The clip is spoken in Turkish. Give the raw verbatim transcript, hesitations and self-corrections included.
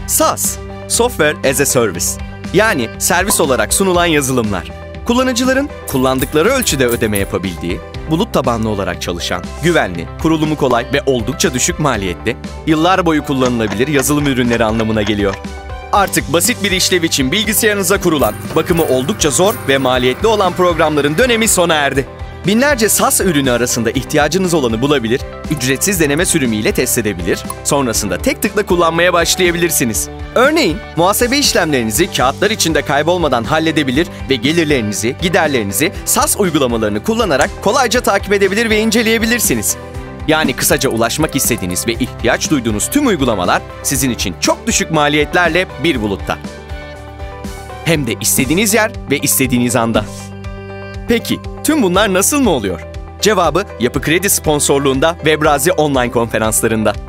SaaS, Software as a Service, yani servis olarak sunulan yazılımlar. Kullanıcıların kullandıkları ölçüde ödeme yapabildiği, bulut tabanlı olarak çalışan, güvenli, kurulumu kolay ve oldukça düşük maliyetli, yıllar boyu kullanılabilir yazılım ürünleri anlamına geliyor. Artık basit bir işlev için bilgisayarınıza kurulan, bakımı oldukça zor ve maliyetli olan programların dönemi sona erdi. Binlerce SaaS ürünü arasında ihtiyacınız olanı bulabilir, ücretsiz deneme sürümüyle test edebilir, sonrasında tek tıkla kullanmaya başlayabilirsiniz. Örneğin, muhasebe işlemlerinizi kağıtlar içinde kaybolmadan halledebilir ve gelirlerinizi, giderlerinizi SaaS uygulamalarını kullanarak kolayca takip edebilir ve inceleyebilirsiniz. Yani kısaca ulaşmak istediğiniz ve ihtiyaç duyduğunuz tüm uygulamalar sizin için çok düşük maliyetlerle bir bulutta. Hem de istediğiniz yer ve istediğiniz anda. Peki, tüm bunlar nasıl mı oluyor? Cevabı Yapı Kredi sponsorluğunda Webrazi online konferanslarında.